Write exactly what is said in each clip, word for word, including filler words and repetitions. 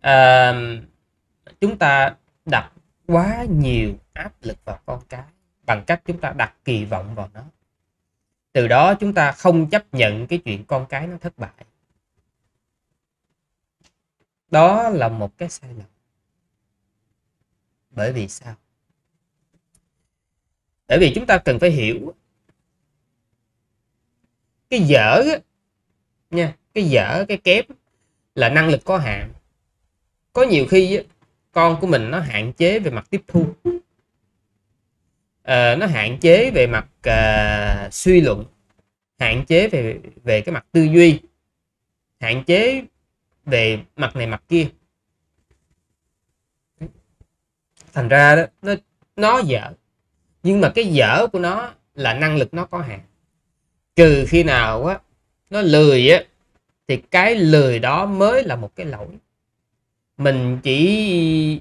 à, chúng ta đặt quá nhiều áp lực vào con cái bằng cách chúng ta đặt kỳ vọng vào nó. Từ đó chúng ta không chấp nhận cái chuyện con cái nó thất bại. Đó là một cái sai lầm. Bởi vì sao? Bởi vì chúng ta cần phải hiểu cái dở nha, cái dở, cái kém là năng lực có hạn. Có nhiều khi con của mình nó hạn chế về mặt tiếp thu, à, nó hạn chế về mặt à, suy luận, hạn chế về về cái mặt tư duy, hạn chế về mặt này mặt kia. Thành ra đó nó nó dở, nhưng mà cái dở của nó là năng lực nó có hạn. Trừ khi nào á nó lười á, thì cái lười đó mới là một cái lỗi. Mình chỉ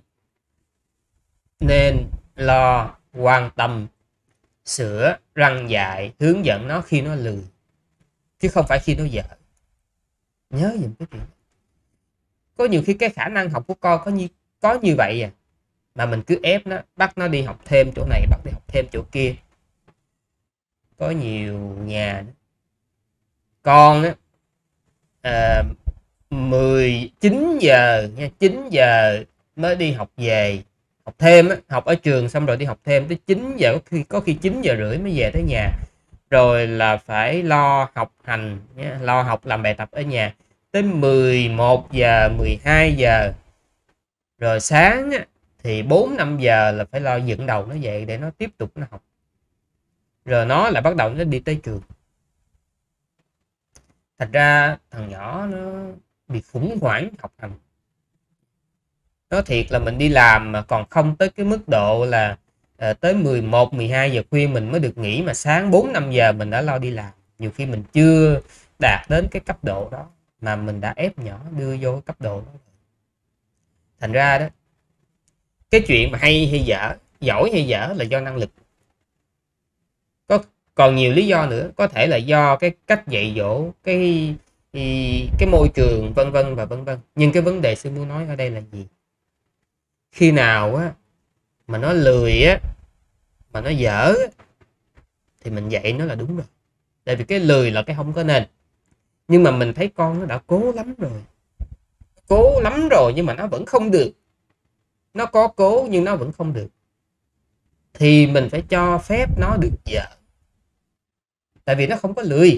nên lo, quan tâm, sửa, răn dạy, hướng dẫn nó khi nó lười, chứ không phải khi nó dở. Nhớ dùm cái chuyện. Có nhiều khi cái khả năng học của con có như có như vậy à, mà mình cứ ép nó, bắt nó đi học thêm chỗ này, bắt đi học thêm chỗ kia. Có nhiều nhà con á, à, mười chín giờ nha, chín giờ mới đi học về, học thêm á, học ở trường xong rồi đi học thêm tới chín giờ, có khi có khi chín giờ rưỡi mới về tới nhà, rồi là phải lo học hành nha, lo học làm bài tập ở nhà tới mười một giờ, mười hai giờ. Rồi sáng á, thì bốn năm giờ là phải lo dựng đầu nó dậy để nó tiếp tục nó học. Rồi nó lại bắt đầu nó đi tới trường. Thật ra thằng nhỏ nó bị khủng hoảng học hành. Nói thiệt là mình đi làm mà còn không tới cái mức độ là à, tới mười một, mười hai giờ khuya mình mới được nghỉ, mà sáng bốn năm giờ mình đã lo đi làm. Nhiều khi mình chưa đạt đến cái cấp độ đó mà mình đã ép nhỏ đưa vô cái cấp độ đó. Thành ra đó, cái chuyện mà hay hay dở, giỏi hay dở là do năng lực. Có còn nhiều lý do nữa, có thể là do cái cách dạy dỗ, cái cái môi trường, vân vân và vân vân. Nhưng cái vấn đề sư muốn nói ở đây là gì? Khi nào á mà nó lười á, mà nó dở á, thì mình dạy nó là đúng rồi. Tại vì cái lười là cái không có nên. Nhưng mà mình thấy con nó đã cố lắm rồi, cố lắm rồi nhưng mà nó vẫn không được, nó có cố nhưng nó vẫn không được, thì mình phải cho phép nó được dở. Tại vì nó không có lười.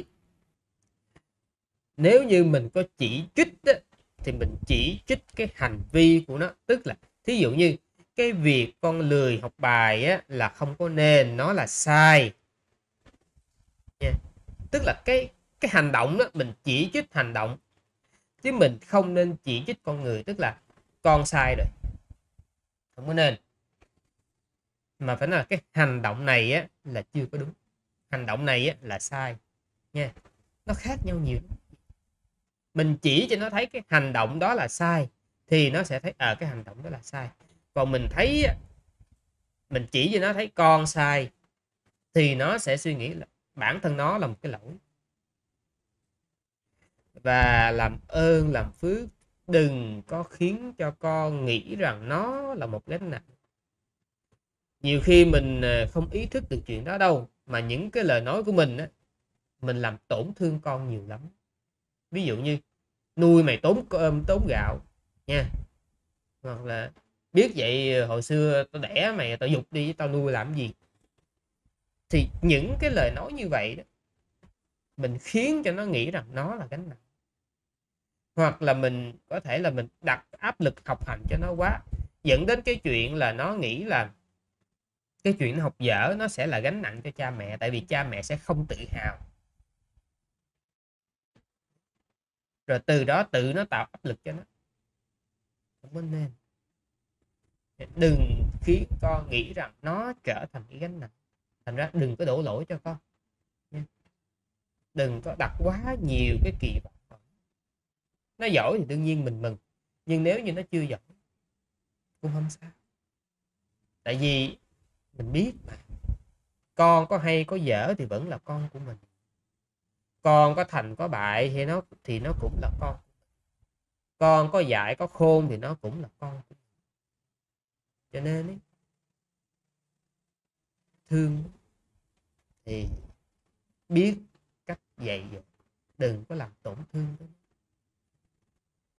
Nếu như mình có chỉ trích á, thì mình chỉ trích cái hành vi của nó. Tức là thí dụ như cái việc con lười học bài á, là không có nên, nó là sai nha. Tức là cái cái hành động đó mình chỉ trích hành động, chứ mình không nên chỉ trích con người. Tức là con sai rồi, không có nên, mà phải nói là cái hành động này á là chưa có đúng, hành động này á là sai nha. Nó khác nhau nhiều. Mình chỉ cho nó thấy cái hành động đó là sai thì nó sẽ thấy ở à, cái hành động đó là sai. Còn mình thấy mình chỉ cho nó thấy con sai thì nó sẽ suy nghĩ là bản thân nó là một cái lỗi. Và làm ơn làm phước đừng có khiến cho con nghĩ rằng nó là một gánh nặng. Nhiều khi mình không ý thức được chuyện đó đâu, mà những cái lời nói của mình á, mình làm tổn thương con nhiều lắm. Ví dụ như nuôi mày tốn cơm tốn gạo nha, hoặc là biết vậy hồi xưa tao đẻ mày tao dục đi, tao nuôi làm gì. Thì những cái lời nói như vậy đó, mình khiến cho nó nghĩ rằng nó là gánh nặng. Hoặc là mình có thể là mình đặt áp lực học hành cho nó quá, dẫn đến cái chuyện là nó nghĩ là cái chuyện học dở nó sẽ là gánh nặng cho cha mẹ, tại vì cha mẹ sẽ không tự hào. Rồi từ đó tự nó tạo áp lực cho nó. Không có nên. Đừng khiến con nghĩ rằng nó trở thành cái gánh nặng. Thành ra đừng có đổ lỗi cho con. Đừng có đặt quá nhiều cái kỳ vọng. Nó giỏi thì đương nhiên mình mừng, nhưng nếu như nó chưa giỏi cũng không sao. Tại vì mình biết mà, con có hay có dở thì vẫn là con của mình. Con có thành có bại thì nó thì nó cũng là con. con có dại có khôn thì nó cũng là con. Cho nên ấy, thương thì biết cách dạy dỗ, đừng có làm tổn thương.